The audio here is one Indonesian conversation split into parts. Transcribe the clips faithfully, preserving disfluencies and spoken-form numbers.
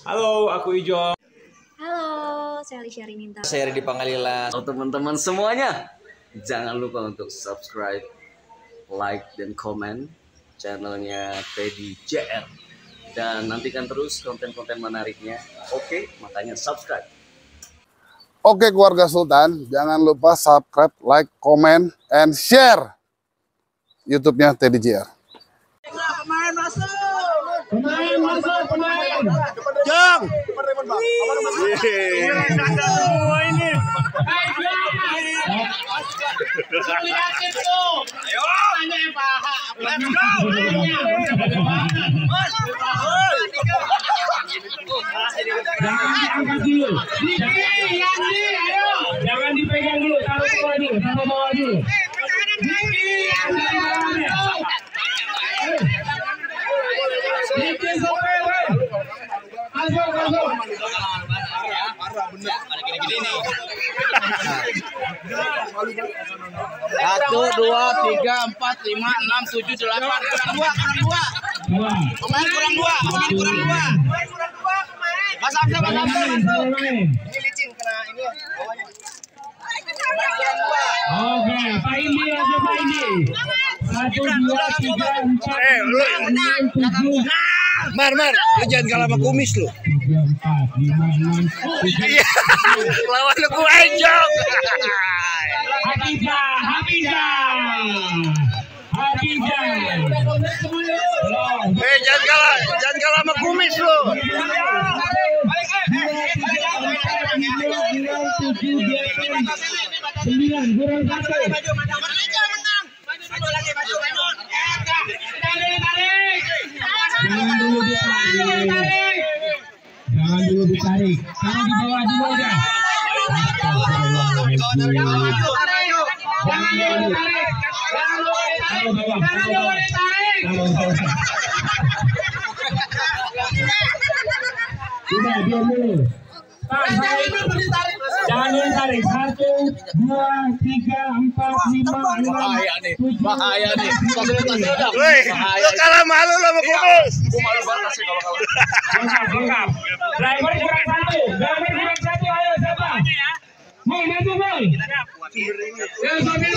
Halo, aku Ijo. Halo, saya Alicia Rininta. Saya Ridi Pangalila. Oh, teman-teman semuanya, jangan lupa untuk subscribe, like, dan komen channelnya Teddy J R. Dan nantikan terus konten-konten menariknya. Oke, makanya subscribe. Oke keluarga Sultan, jangan lupa subscribe, like, comment, and share YouTube-nya Teddy J R. Pemain masuk. Pemain masuk, pemain. Jong. Semua ini. Lihatin tuh. Ayo. Tanya paha. Let's go. Jangan diangkat dulu. Diki, Yandi, ayo. Jangan dipegang dulu, taruh bawah dulu, taruh bawah dulu. Diki, Yandi, ayo. Diki sampai, woi. Masuk, masuk. Satu, dua, tiga, empat, lima, enam, tujuh, delapan, kurang dua, kurang dua. Pemain kurang dua, pemain kurang dua. Mas Hamzah, Mas Hamzah, masuk. Ini licin kena ini bawahnya. Pemain kurang dua. Oke, Pak Indi aja Pak Indi. Satu, dua, tiga, empat, lima, enam, tujuh. Mar, Mar, lu jangan kalah sama kumis lu. Tiga, empat, lima, enam, tujuh. Lawan lu gue Jong. Hafiza, Hafiza, Hafiza. Eh, jangan kalah, jangan kalah sama kumis lu. Sembilan, kurang satu. Jangan dulu ditarik. Jangan dulu ditarik. Karena di bawah dulu aja. Jangan dulu ditarik. Taruh bawah. Taruh bawah. Taruh bawah. Sudah, diam dulu. Jangan dulu tarik. Satu, dua, tiga, empat, lima, enam, Bahaya nih, tujuh. bahaya nih. Woi, lu kalah malu lo sama kumis. Gua malu banget sih kalau kalah. Lengkap, lengkap. Driver kurang satu. Driver kurang satu. Ayo siapa? Mau maju mau. Ya sambil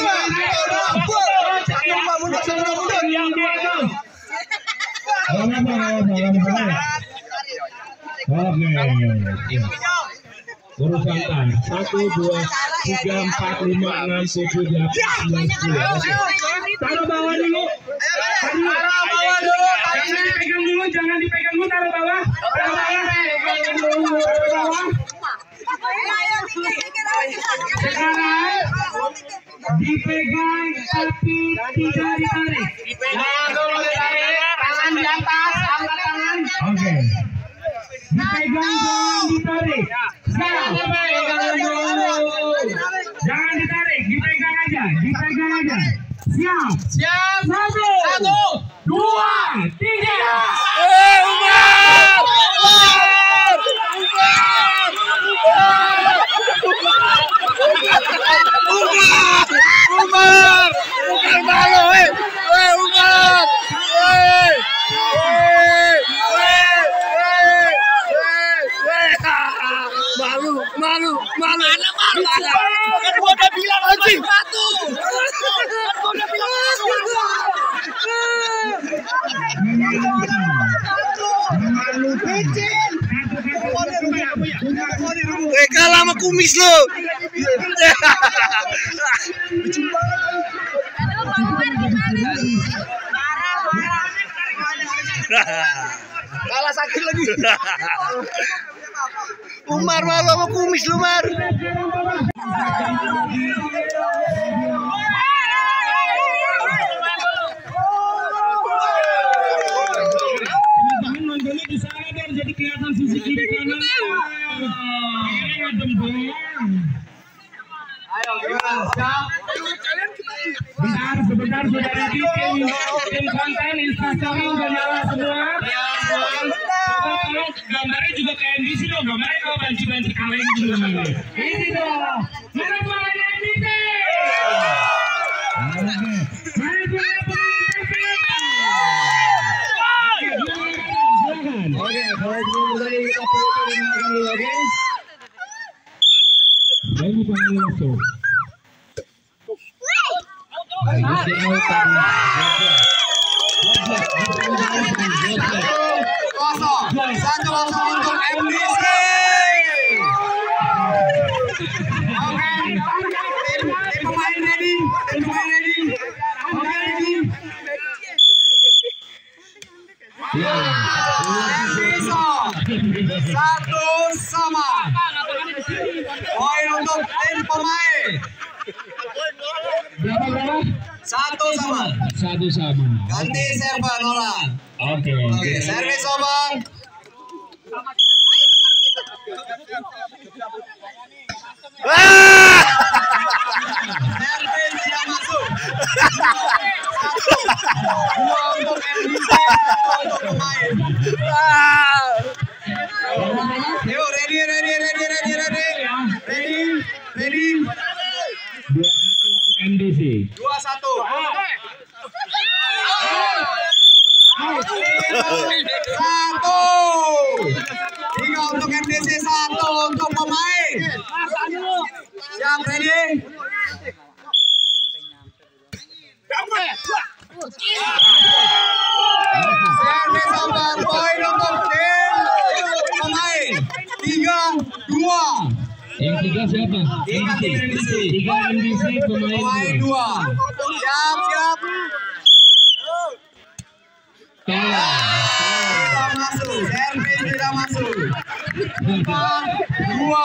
urusan tan. Satu, dua, tiga, empat, lima, enam, tujuh, delapan, sembilan, sepuluh. Taruh bawah dulu. Taruh bawah dulu. Jangan dipegang dulu, jangan dipegang dulu. Taruh bawah. Taruh bawah. Taruh bawah. Sekarang dipegang tapi tidak ditarik. Dipegang dulu ditarik. Tangan di atas, angkat tangan. Oke. Dipegang jangan ditarik. Sekarang dipegang dulu. Jangan ditarik, dipegang aja, dipegang aja. Siap. Siap. Satu. Satu. Dua. Tiga. Eh, Umar! Umar! Umar! Umar! Umar malu, eh! Eh, Umar! Eh! Eh! Eh! Eh! Malu, malu, malu. Mana malu? Kan gua udah bilang anjing. Satu. Kan gua udah bilang satu. Eh, kalah sama kumis lo. Kalah sakit lagi. Umar malu sama kumis lu, Mar. Teman-teman nontonnya di sana biar jadi kelihatan sisi kiri kanan. Ayo, siap. Bentar, sebentar sudah ready tim tim konten instastory udah nyala semua. Gambarnya juga kayak N B C dong, gambarnya kalau banci-banci kaleng gitu. Ini dong, mana suaranya N B C? Mana suara pemain T V? Oke, kalau itu Kosong, satu kosong untuk M D C. Oke, tim tim pemain ready, tim pemain ready. Oke ready. Satu sama. Poin untuk tim pemain. Berapa berapa? Satu sama. Satu sama. Ganti server orang. Oke. Oke, servis over. Servis tidak masuk. Satu. Dua untuk M D C, satu untuk pemain. Yuk, ready, ready, ready, ready, ready, ready, ready. M D C. Dua satu. Satu. Tiga untuk M D C, satu untuk pemain. Siap, ready? Servis over, poin untuk tim pemain. Tiga, dua. Yang tiga siapa? Tiga tim M D C. Tiga M D C pemain Pemain dua. Siap, siap. Tidak masuk, servis tidak masuk. Empat, dua.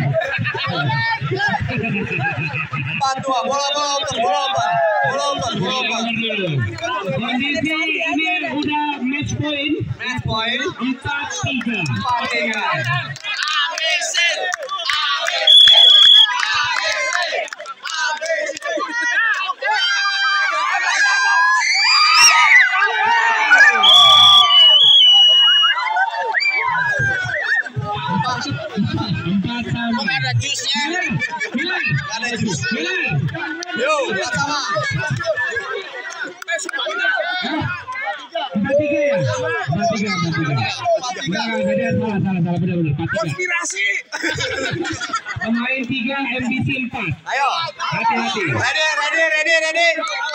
Empat, dua. Bola, bola open, bola open. Bola open, bola open. Kondisi ini udah match point. Match point. Empat tiga. Empat, tiga. Empat sama. Ada jusnya. Bilang. Ada jus. Bilang. Yuk, empat sama. Empat tiga ya? Empat tiga, empat tiga. Empat, tiga. Enggak, tadi salah, salah, salah, benar, benar. Empat tiga. Konspirasi. Pemain tiga, M D C empat. Ayo. Hati-hati. Ready, ready, ready, ready.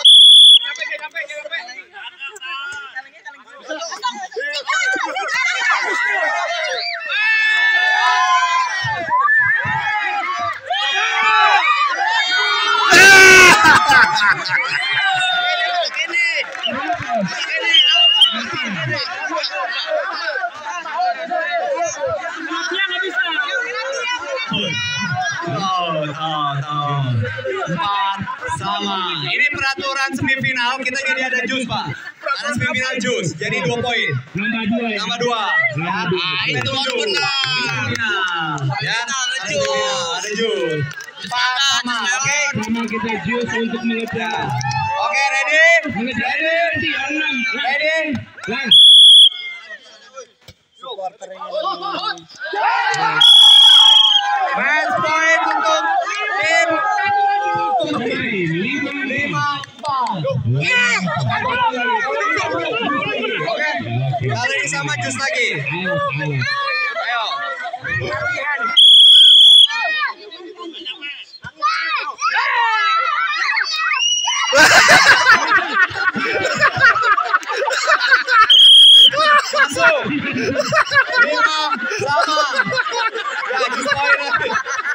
Empat sama. Ini peraturan semifinal, kita jadi ada jus, Pak. Ada semifinal jus, jadi dua poin. Nambah dua ya? Nama dua. Nambah dua. Ah, itu baru benar. Ya, ada jus. Ada jus. Empat sama, oke? Sama kita jus untuk mengejar. Oke, ready? Mengejar Ready? nanti enam. Ready? Lang. Match point untuk tim Pemain lima lima empat. Oke, kali ini sama jus lagi. Ayo, ayo. Ayo. Masuk. Lima sama. Ya, jus poin lagi.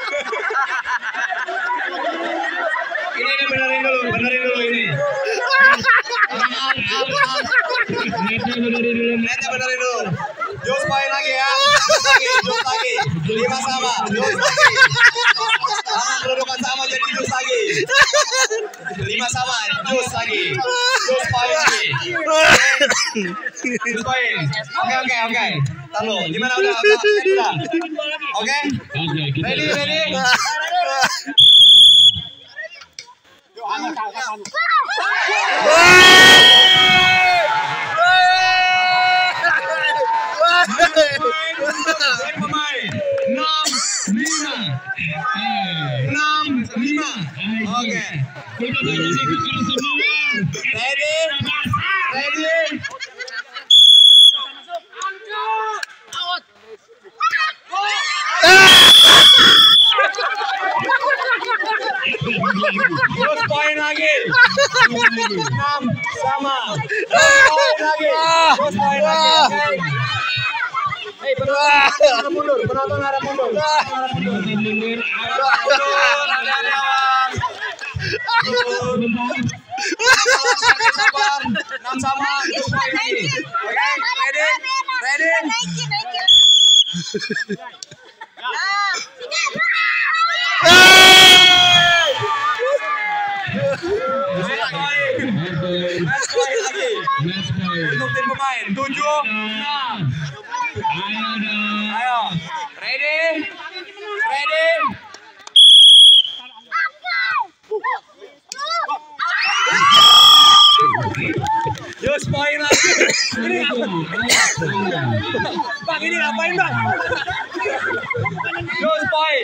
Ini ini benerin dulu, benerin dulu ini. Nanti benerin dulu. Nanti benerin dulu. Jus poin lagi ya. Jus lagi, jus lagi. Lima sama, jus lagi. Sama kedudukan sama jadi jus lagi. Lima sama, jus lagi. Jus poin lagi. Jus poin. Oke oke oke. Tahu. Gimana udah? Udah. Oke. Oke, kita Ready ready. Pemain enam lima enam lima. Oke. Ready ready. Terus poin lagi. enam sama. Poin lagi. Terus poin lagi. Hei, penonton ada mundur, penonton ada mundur. Mundur. Sabar, enam sama. Poin lagi. Oke, ready? Ready? Untuk tim pemain tujuh enam. Ayo, ready, ready. Just poin lagi. Ini Bang, ini ngapain Bang? Just poin.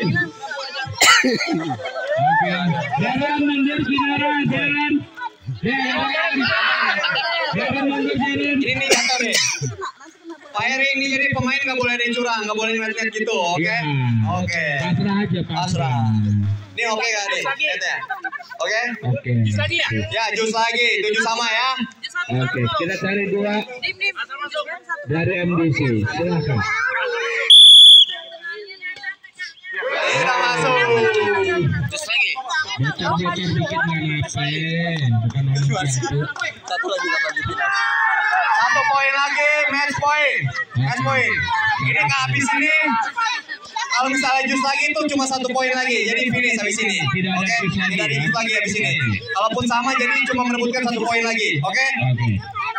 Jangan mundur saudara, jangan. Jangan. Jangan mundur jangan. Ini nih kata deh. Firing ini jadi pemain nggak boleh ada yang curang, nggak boleh ngeliat gitu, oke? Okay? Oke. Okay. Pasrah aja, pasrah. Ini oke okay gak deh? Lihat ya. Oke? Oke. Jus lagi ya? Ya, jus lagi. Tujuh sama ya. Oke, kita cari dua dari M D C. Silakan. Kita masuk. Jus lagi. Bocor-bocor dikit mana saya, bukan orang itu. Satu lagi lanjutin. Satu poin lagi, match point. Match point. Ini kehabis ini. Kalau misalnya jus lagi itu cuma satu poin lagi, jadi finish habis ini. Oke, okay? Tidak ada jus lagi habis ini. Kalaupun sama, jadi cuma merebutkan satu poin lagi. Oke? Okay? Oke.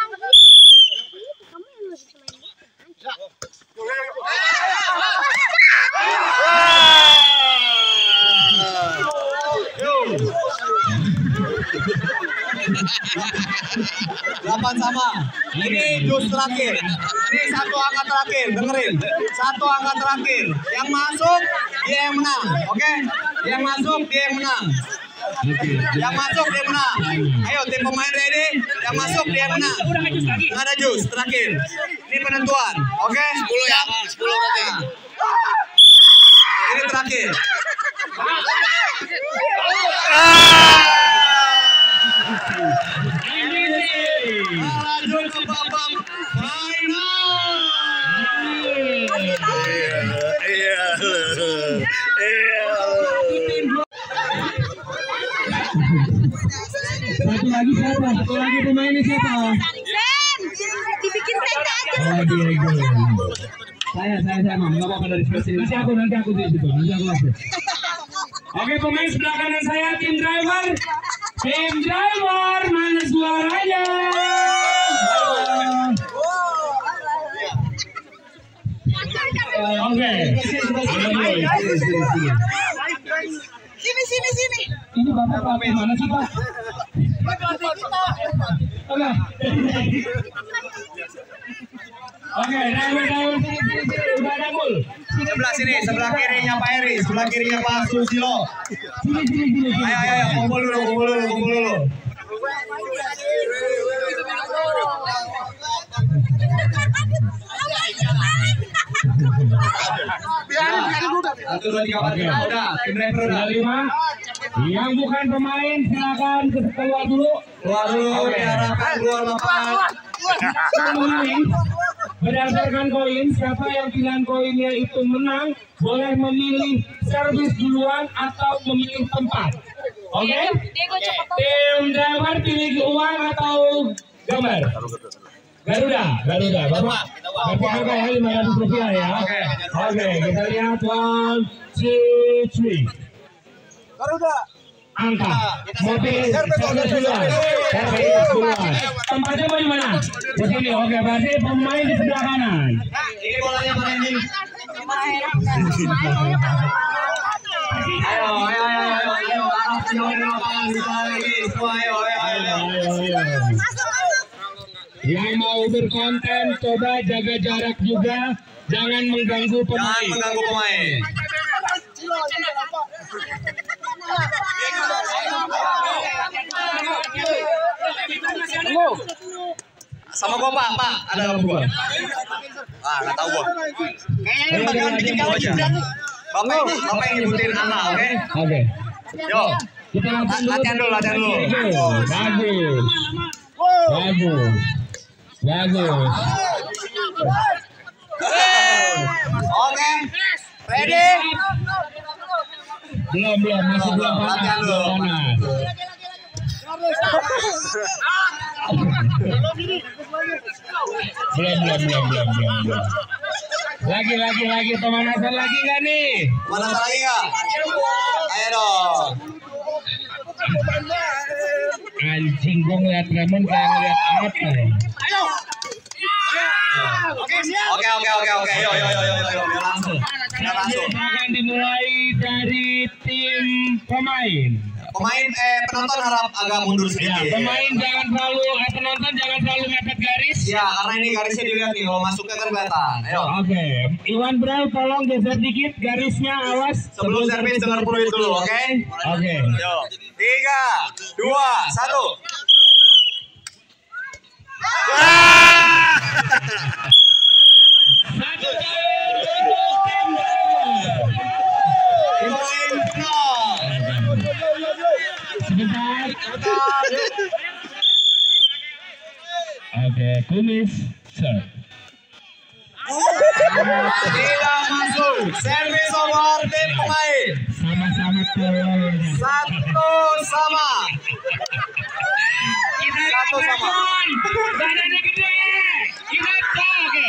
Delapan sama. Ini jus terakhir. Ini satu angka terakhir. Dengerin. Satu angka terakhir. Yang masuk dia yang menang. Oke? Okay? Yang masuk dia yang menang. Yang masuk dia menang. Ayo tim pemain ready. Yang masuk dia yang menang. Nggak ada jus terakhir. Ini penentuan. Oke? Okay? sepuluh ya. sepuluh berarti. Ini terakhir. Lanjut ke babak final. Iya, iya. Satu lagi siapa? Satu lagi pemainnya siapa? Sen, dibikin tenda aja. Oh, Diego. Saya, saya, saya, Mam. Nggak apa-apa dari sini. Nanti aku, nanti aku di situ. Nanti aku masuk. Oke, pemain sebelah kanan saya, tim driver. Tim driver, mana suaranya? Oke. Sini, sini, sini. Ini bapak bapak mana sih Pak? Oke. Oke, driver, driver, sini, sini, sini. Udah ada gol. Sebelah sini, sebelah kirinya Pak Eri, sebelah kirinya Pak Susilo. Sini, sini, sini. Ayo, ayo, ayo, kumpul dulu, kumpul dulu, kumpul dulu. Satu, dua, tiga, empat, lima, udah, tim driver udah. Lima. Yang bukan pemain silakan keluar dulu. Keluar dulu, diarahkan keluar lapangan. Pemain berdasarkan koin, siapa yang pilihan koinnya itu menang boleh memilih servis duluan atau memilih tempat. Oke? Okay? Tim driver pilih uang atau gambar? Garuda, Garuda, Bapak. Bapak apa ya lima ratus rupiah ya? Oke, oke, kita lihat one, two, three. Garuda. Angka, mobil, servis duluan, servis duluan. Tempatnya di mana? Di sini, oke, berarti pemain di sebelah kanan. Ini bolanya Pak Randy. Ayo, ayo, ayo, ayo, ayo, arah sini lapangan bisa lagi, semua ayo, ayo, ayo. Yang mau berkonten, coba jaga jarak juga, jangan mengganggu Jangan pemain. mengganggu pemain. Sama gua Pak, Pak, ada sama gua. Ah, nggak tahu gua. Kayaknya ini bakalan bikin kau aja. Bapak, Bapak yang nyebutin angka, oke? Oke. Yo, Kita Latihan dulu, latihan dulu. Bagus. Bagus. Bagus. Oke. Ready? Belum, belum, masih belum panas. Latihan dulu. Panas. Belum, belum, belum, belum, belum, belum. Lagi, lagi, lagi pemanasan lagi nggak nih? Mana lagi nggak? Ayo dong. Anjing, gua ngeliat Raymond kayak ngeliat apa ya? Oke, oke, oke, oke. Yo, yo, yo, yo, yo, yo, langsung. Kita langsung. Akan dimulai dari tim pemain. Pemain eh penonton harap agak mundur Ya, sedikit. pemain jangan terlalu, eh, penonton jangan terlalu mepet garis. Ya, karena ini garisnya dilihat nih, kalau masuknya kan kelihatan. Ayo. Oke, Iwan Bral tolong geser dikit garisnya, awas. Sebelum servis dengar peluit dulu, oke? Oke. Yo, tiga, dua, satu. Satu tim Pemain nol. sebentar. Oke, kumis, sir. Tidak masuk. Servis over tim pemain. Sama-sama tolong. Satu sama. Satu sama. Badannya gede. Kita oke.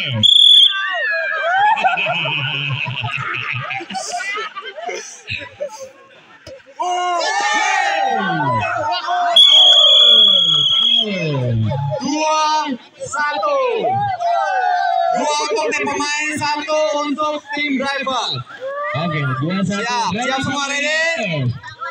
Dua, satu. Dua untuk tim pemain, satu untuk tim driver. Oke, dua satu. Siap, siap semua, ready?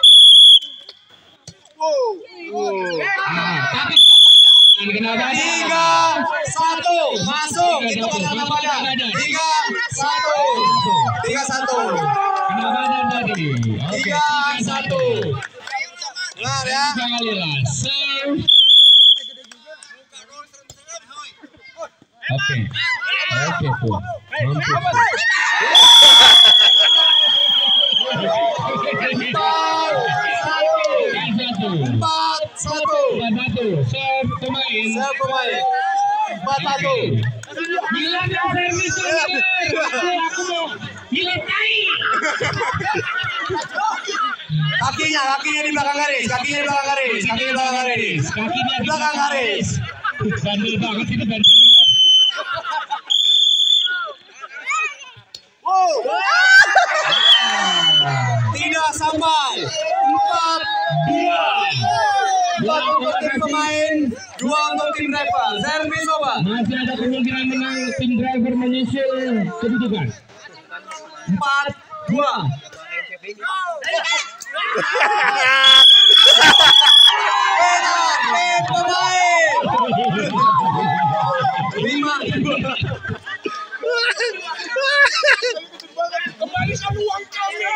Nah, tapi kenapa? Tiga, satu, masuk. Itu karena badan. Tiga, satu. Tiga, satu. Kena badan tadi. Oke, Tiga, satu. Dengar ya. Kalilah. Serve. Oke. Oke, tuh. Mantap. Empat, satu. Empat satu. Serve pemain. Serve pemain. Empat, satu. Gila dia servis bener. Aku aku mau gila tai. Kakinya, kakinya di belakang garis. Kakinya di belakang garis. Kakinya di belakang garis. Kakinya Di belakang garis. bandel banget itu bandel. Tidak sampai. Empat, dua. Empat untuk tim pemain, dua untuk tim driver. Servis over. Masih ada kemungkinan menang tim driver menyusul kedudukan. Empat, dua. Enak, tim pemain. Lima, dua. Kembalikan uang kami.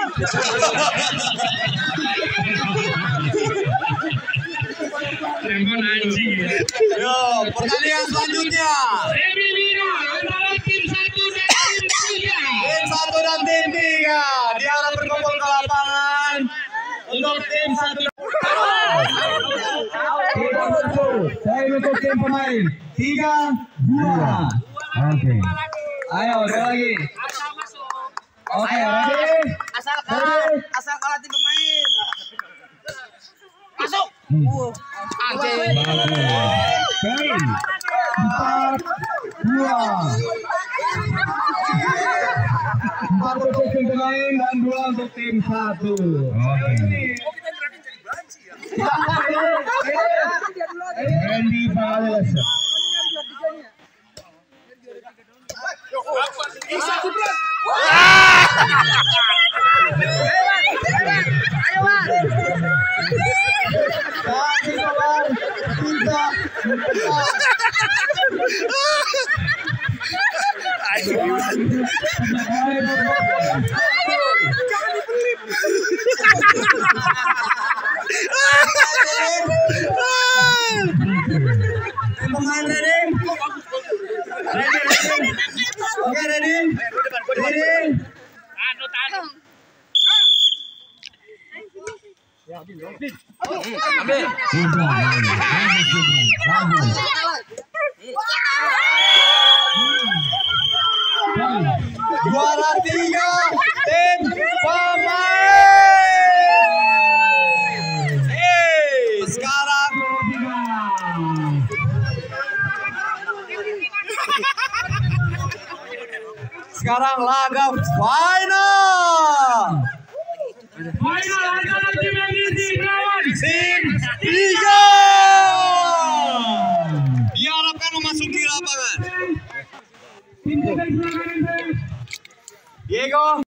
Rempon anjing. Yo, pertandingan selanjutnya. Semi final antara tim satu dan tim tiga. Tim satu dan tim tiga diharap berkumpul ke lapangan untuk tim satu. Saya untuk tim pemain. Tiga, dua. Oke. Ayo, sekali lagi. Oke, ready? Asal kalah, asal kalah tim pemain. Masuk. Anjing. Bagus. Kain. Empat, dua. Empat untuk tim pemain dan dua untuk tim satu. Oke. Randy Bales. Pemain ready? Ready, ready? Oke, ready? Ready? Juara tiga tim pemain. Eh, sekarang sekarang laga final. Final antara tim yang diisi lawan Tim tiga diharapkan memasuki lapangan. tim tiga silakan. Diego.